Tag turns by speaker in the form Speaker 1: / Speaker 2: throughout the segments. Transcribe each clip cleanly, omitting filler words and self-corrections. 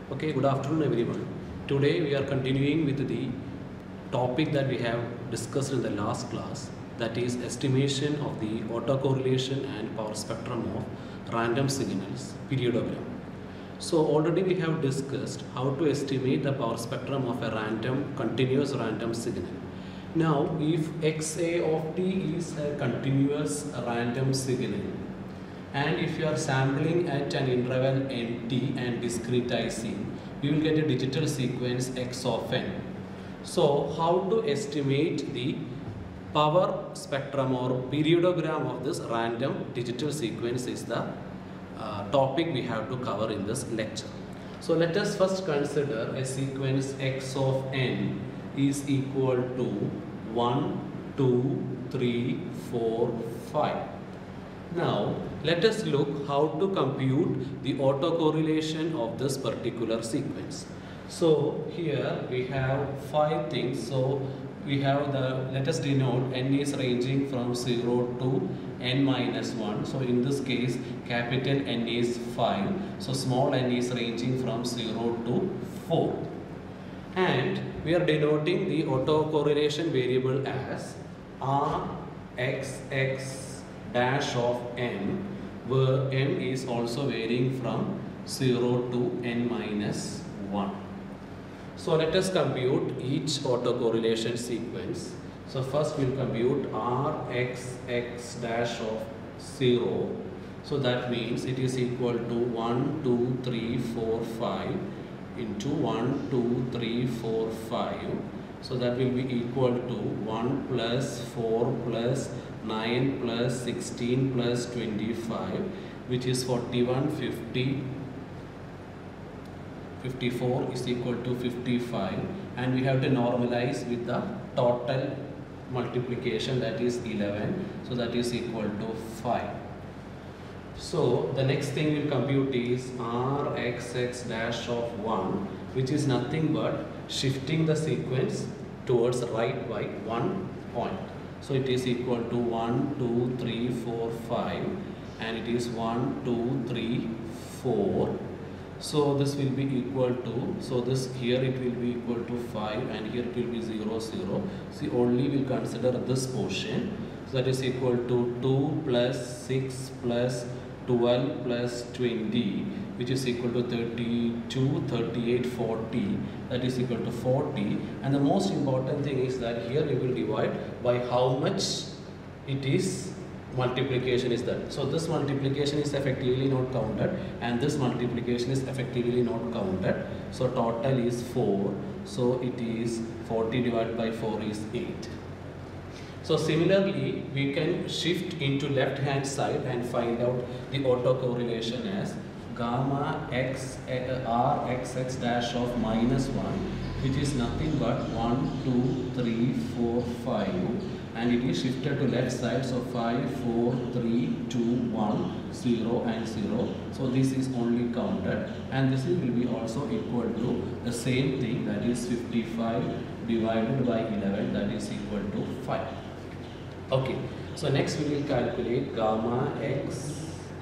Speaker 1: Okay, good afternoon everyone. Today we are continuing with the topic that we have discussed in the last class, that is estimation of the autocorrelation and power spectrum of random signals periodogram. So already we have discussed how to estimate the power spectrum of a continuous random signal. Now if xa of t is a continuous random signal, and if you are sampling at an interval nt and discretizing, you will get a digital sequence x of n. So how to estimate the power spectrum or periodogram of this random digital sequence is the topic we have to cover in this lecture. So let us first consider a sequence x of n is equal to 1, 2, 3, 4, 5. Now let us look how to compute the autocorrelation of this particular sequence. So here we have 5 things. So we have let us denote n is ranging from 0 to n minus 1. So in this case capital N is 5. So small n is ranging from 0 to 4. And we are denoting the autocorrelation variable as Rxx dash of n, where n is also varying from 0 to n minus 1. So let us compute each autocorrelation sequence. So first we will compute Rxx dash of 0. So that means it is equal to 1, 2, 3, 4, 5 into 1, 2, 3, 4, 5. So that will be equal to 1 plus 4 plus 9 plus 16 plus 25, which is 41, 50, 54 is equal to 55, and we have to normalize with the total multiplication, that is 11, so that is equal to 5. So the next thing we'll compute is Rxx dash of 1, which is nothing but shifting the sequence towards right by 1 point. So it is equal to 1, 2, 3, 4, 5, and it is 1, 2, 3, 4. So this will be equal to, so this here it will be equal to 5, and here it will be 0, 0. See, only we'll consider this portion. So that is equal to 2 plus 6 plus 12 plus 20, which is equal to 32, 38, 40, that is equal to 40. And the most important thing is that here we will divide by how much it is multiplication is that. So this multiplication is effectively not counted, and this multiplication is effectively not counted. So total is 4. So it is 40 divided by 4 is 8. So similarly, we can shift into left hand side and find out the autocorrelation as gamma x Rxx dash of minus 1, which is nothing but 1, 2, 3, 4, 5, and it is shifted to left side. So 5, 4, 3, 2, 1, 0 and 0. So this is only counted, and this will be also equal to the same thing, that is 55 divided by 11, that is equal to 5. Okay, so next we will calculate gamma x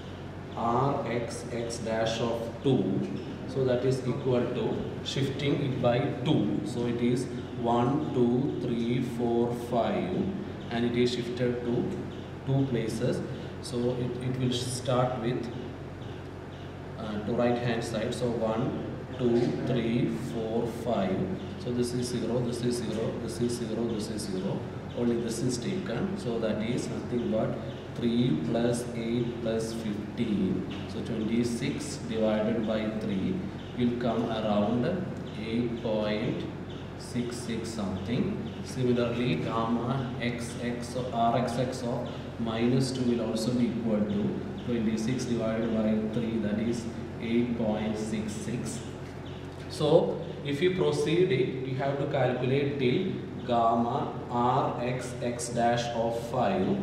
Speaker 1: Rxx dash of 2. So that is equal to shifting it by 2. So it is 1, 2, 3, 4, 5, and it is shifted to 2 places. So it will start with to right hand side. So 1, 2, 3, 4, 5. So this is 0, this is 0, this is 0, this is 0. Only this is taken. So that is nothing but 3 plus 8 plus 15. So 26 divided by 3 will come around 8.66 something. Similarly, gamma xx or Rxx of minus 2 will also be equal to 26 divided by 3, that is 8.66. So if you proceed it, you have to calculate till gamma Rxx dash of 4,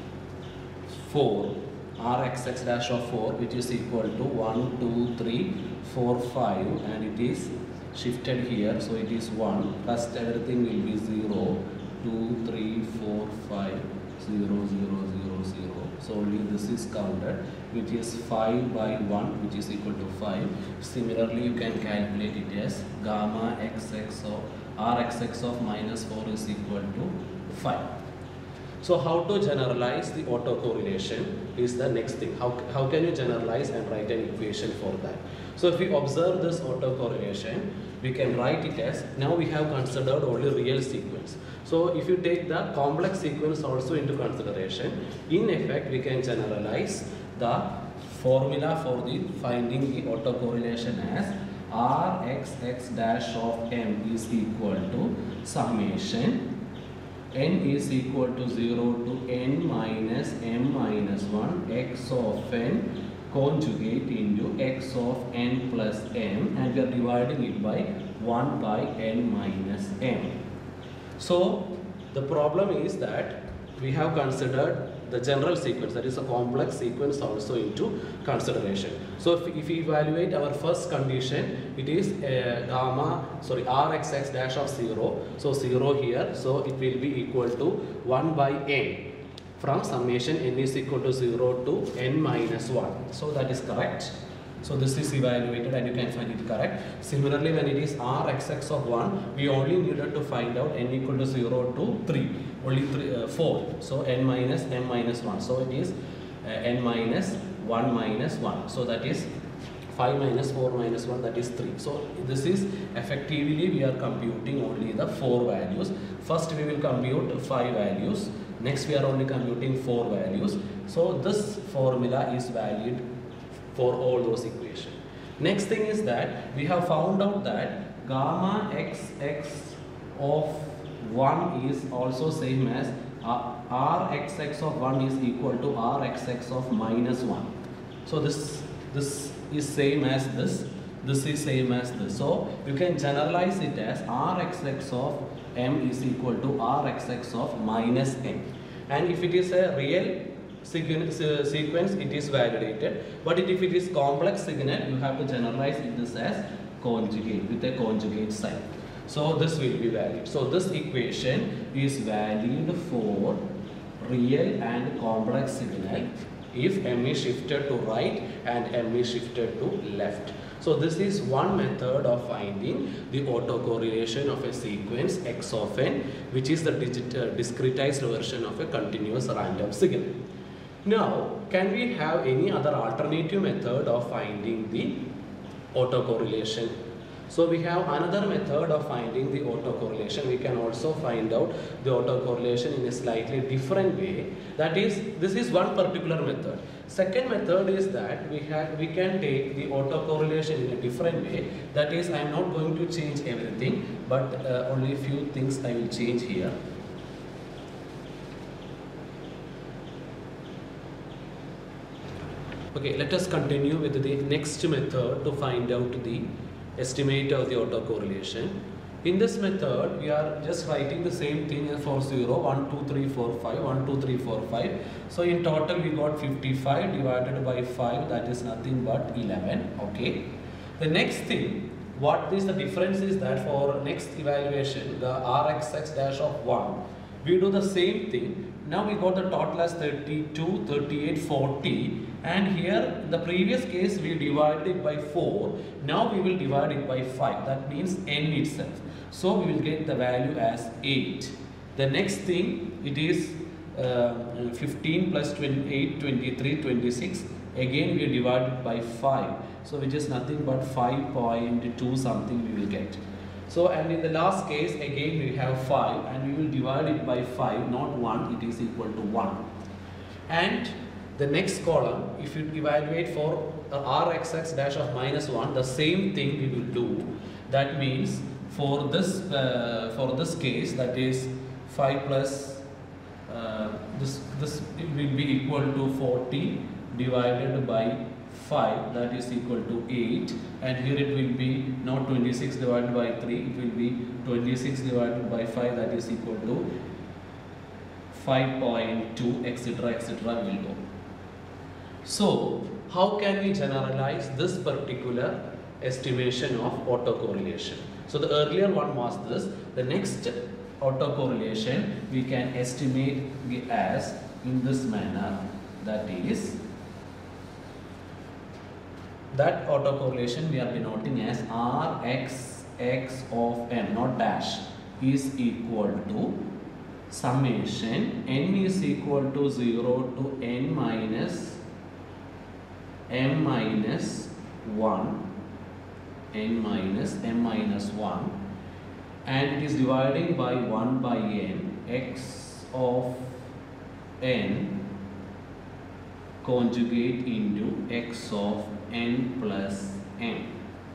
Speaker 1: Rxx dash of 4, which is equal to 1, 2, 3, 4, 5, and it is shifted here. So it is 1, rest everything will be 0, 2, 3, 4, 5, 0, 0, 0, 0. So only this is counted, which is 5 by 1, which is equal to 5. Similarly, you can calculate it as gamma xx of rxx of minus 4 is equal to 5. So how to generalize the autocorrelation is the next thing. How can you generalize and write an equation for that? So if we observe this autocorrelation, we can write it as, now we have considered only real sequence. So if you take the complex sequence also into consideration, in effect we can generalize the formula for the finding the autocorrelation as Rxx dash of m is equal to summation n is equal to 0 to n minus m minus 1 x of n conjugate into x of n plus m, and we are dividing it by 1 by n minus m. So the problem is that we have considered the general sequence, that is a complex sequence, also into consideration. So if we evaluate our first condition, it is Rxx dash of 0. So 0 here, so it will be equal to 1 by n from summation n is equal to 0 to n minus 1. So that is correct. So this is evaluated and you can find it correct. Similarly, when it is Rxx of 1, we only needed to find out n equal to 0 to 3, only 4. So n minus m minus 1. So it is n minus 1 minus 1. So that is 5 minus 4 minus 1, that is 3. So this is effectively we are computing only the 4 values. First we will compute 5 values. Next we are only computing 4 values. So this formula is valid for all those equations. Next thing is that we have found out that gamma xx of 1 is also same as Rxx of 1 is equal to Rxx of minus 1. So this is same as this is same as this. So you can generalize it as Rxx of m is equal to Rxx of minus m. And if it is a real sequence, it is validated. But if it is complex signal, you have to generalize this as conjugate with a conjugate sign. So this will be valid. So this equation is valid for real and complex signal if m is shifted to right and m is shifted to left. So this is one method of finding the autocorrelation of a sequence x of n, which is the discretized version of a continuous random signal. Now, can we have any other alternative method of finding the autocorrelation? So we have another method of finding the autocorrelation. We can also find out the autocorrelation in a slightly different way. That is, this is one particular method. Second method is that we can take the autocorrelation in a different way. That is, I am not going to change everything, but only a few things I will change here. Okay, let us continue with the next method to find out the estimate of the autocorrelation. In this method, we are just writing the same thing for 0, 1, 2, 3, 4, 5, 1, 2, 3, 4, 5. So in total, we got 55 divided by 5, that is nothing but 11. Okay. The next thing, what is the difference is that for next evaluation, the Rxx dash of 1, we do the same thing. Now we got the total as 32, 38, 40, and here in the previous case we divided it by 4. Now we will divide it by 5. That means n itself. So we will get the value as 8. The next thing, it is 15 plus 28, 23, 26. Again we divide it by 5. So which is nothing but 5.2 something we will get. So, and in the last case, again we have 5 and we will divide it by 5, not 1, it is equal to 1. And the next column, if you evaluate for Rxx dash of minus 1, the same thing we will do. That means for this case, that is 5 plus this it will be equal to 40 divided by 5, that is equal to 8, and here it will be not 26 divided by 3, it will be 26 divided by 5, that is equal to 5.2, etc. will go. So how can we generalize this particular estimation of autocorrelation? So the earlier one was this. The next autocorrelation we can estimate as in this manner, that is, that autocorrelation we are denoting as Rxx of m, not dash, is equal to summation n is equal to 0 to n minus m minus 1, n minus m minus 1, and it is dividing by 1 by n, x of n conjugate into x of n plus m.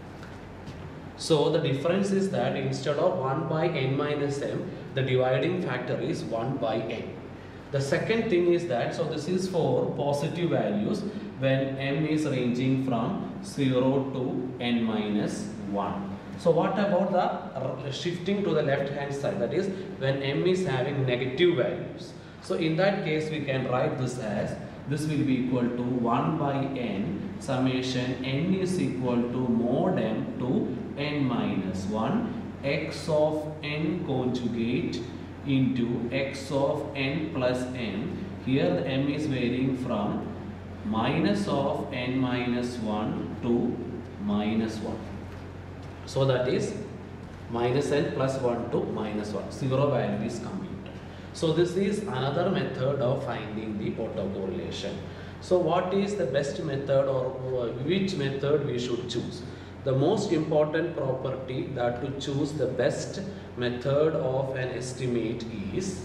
Speaker 1: So the difference is that instead of 1 by n minus m, the dividing factor is 1 by n. The second thing is that, so this is for positive values when m is ranging from 0 to n minus 1. So what about the shifting to the left hand side, that is when m is having negative values? So in that case we can write this as, this will be equal to 1 by n summation n is equal to mod m to n minus 1 x of n conjugate into x of n plus m. Here the m is varying from minus of n minus 1 to minus 1. So that is minus n plus 1 to minus 1. 0 value is computed. So this is another method of finding the autocorrelation. So what is the best method, or which method we should choose? The most important property that to choose the best method of an estimate is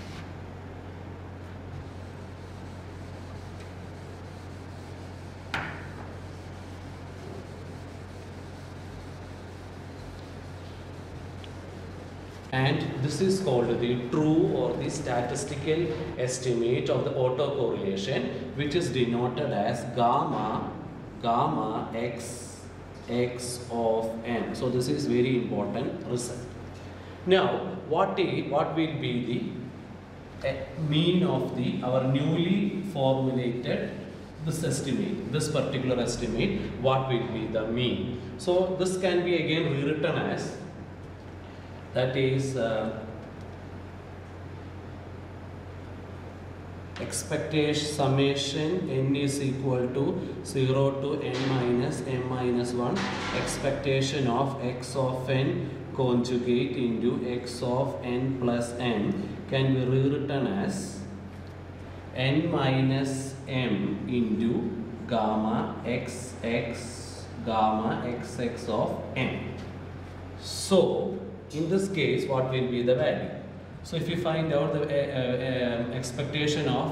Speaker 1: and this is called the true or the statistical estimate of the autocorrelation, which is denoted as gamma x of m. So this is very important result. Now what will be the mean of our newly formulated this estimate, this particular estimate? What will be the mean? So this can be again rewritten as, that is expectation summation n is equal to 0 to n minus m minus 1 expectation of x of n conjugate into x of n plus m can be rewritten as n minus m into gamma xx of m. So in this case what will be the value? So if you find out the expectation of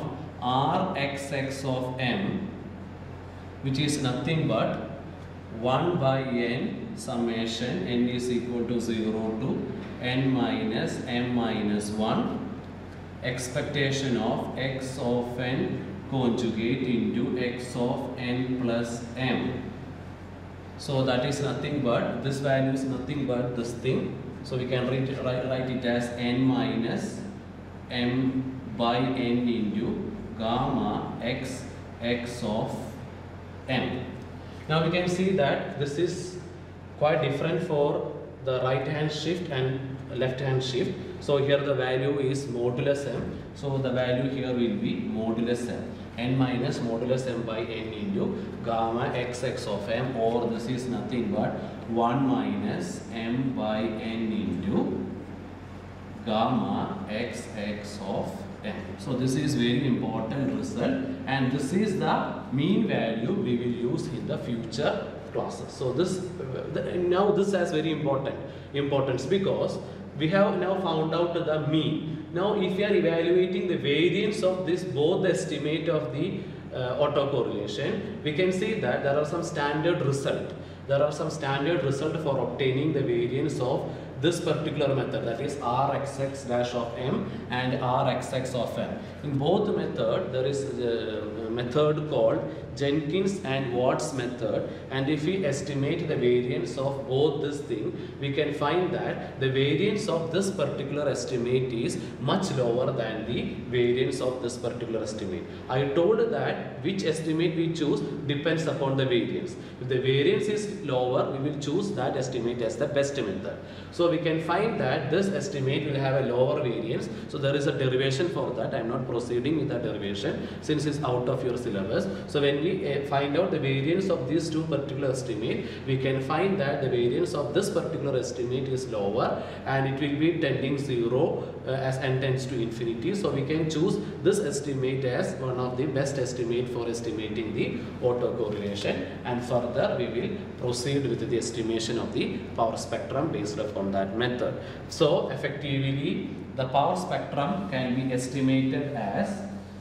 Speaker 1: Rxx of m, which is nothing but 1 by n summation n is equal to 0 to n minus m minus 1 expectation of x of n conjugate into x of n plus m. So that is nothing but, this value is nothing but this thing. So we can write it as n minus m by n into gamma x of m. Now we can see that this is quite different for the right hand shift and left hand shift. So here the value is modulus m. So the value here will be modulus m. N minus modulus m by n into gamma xx of m, or this is nothing but 1 minus m by n into gamma xx of m. So this is very important result, and this is the mean value we will use in the future classes. So this now this has very importance because we have now found out the mean. Now if we are evaluating the variance of this both the estimate of the autocorrelation, we can see that there are some standard result. There are some standard result for obtaining the variance of this particular method, that is Rxx dash of m and Rxx of m. In both method there is a method called Jenkins and Watts method, and if we estimate the variance of both this thing, we can find that the variance of this particular estimate is much lower than the variance of this particular estimate. I told that which estimate we choose depends upon the variance. If the variance is lower, we will choose that estimate as the best method. So we can find that this estimate will have a lower variance. So there is a derivation for that. I am not proceeding with the derivation since it's out of your syllabus. So when we find out the variance of these two particular estimate, we can find that the variance of this particular estimate is lower and it will be tending 0 as n tends to infinity. So we can choose this estimate as one of the best estimate for estimating the autocorrelation, and further we will proceed with the estimation of the power spectrum based upon that method. So effectively the power spectrum can be estimated as,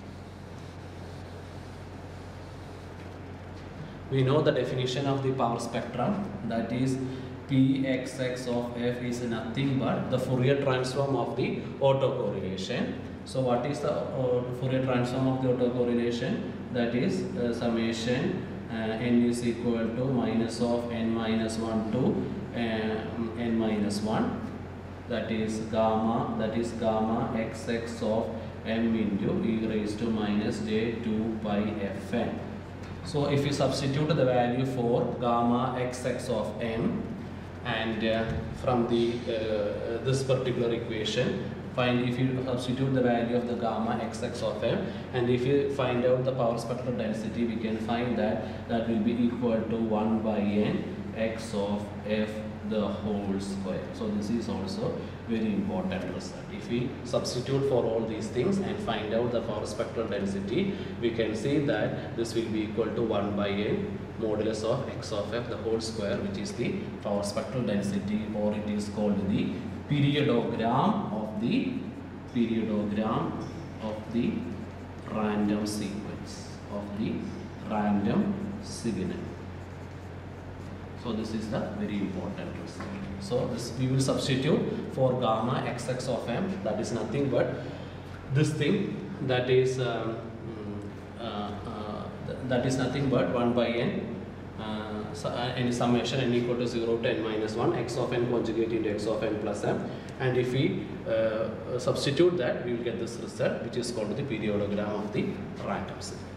Speaker 1: we know the definition of the power spectrum, that is Pxx of f is nothing but the Fourier transform of the autocorrelation. So what is the Fourier transform of the autocorrelation? That is summation n is equal to minus of n minus 1 to n minus 1, that is gamma xx of m into e raised to minus j2 pi fn. So if you substitute the value for gamma xx of m and from the this particular equation, find, if you substitute the value of the gamma xx of m, and if you find out the power spectral density, we can find that that will be equal to 1 by n x of f the whole square. So this is also very important result. If we substitute for all these things and find out the power spectral density, we can see that this will be equal to 1 by n modulus of x of f the whole square, which is the power spectral density, or it is called the periodogram of the random sequence of the random signal. So this is the very important result. So this we will substitute for gamma xx of m, that is nothing but this thing, that is nothing but 1 by n any summation n equal to 0 to n minus 1 x of n conjugate into x of n plus m, and if we substitute that, we will get this result, which is called the periodogram of the random signal.